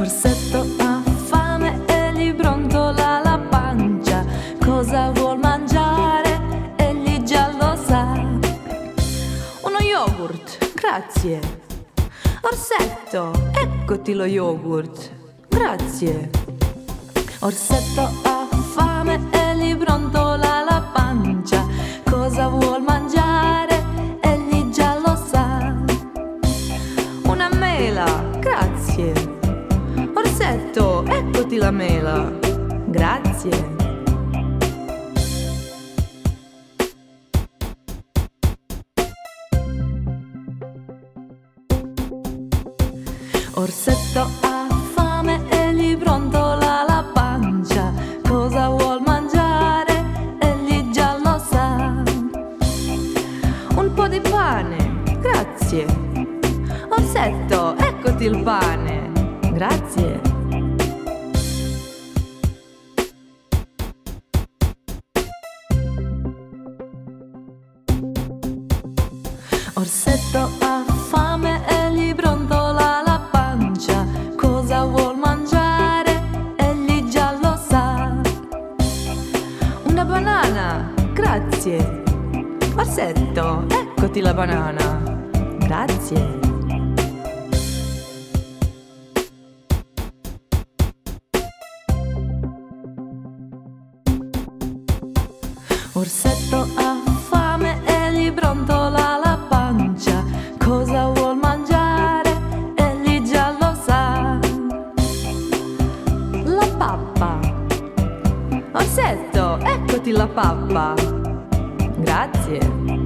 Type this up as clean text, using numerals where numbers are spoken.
Orsetto ha fame e gli brontola la pancia. Cosa vuol mangiare? Egli già lo sa. Uno yogurt, grazie. Orsetto, eccoti lo yogurt, grazie. Orsetto ha fame e gli brontola la pancia. Cosa vuol mangiare? Egli già lo sa. Una mela, grazie. Orsetto, eccoti la mela, grazie. Orsetto ha fame e gli brontola la pancia. Cosa vuol mangiare? Egli già lo sa. Un po' di pane, grazie. Orsetto, eccoti il pane, grazie. Orsetto ha fame e gli brontola la pancia. Cosa vuol mangiare? Egli già lo sa. Una banana, grazie. Orsetto, eccoti la banana, grazie. Orsetto ha fame e gli brontola la pancia. Cosa vuol mangiare? Egli già lo sa. La pappa. Orsetto, eccoti la pappa, grazie.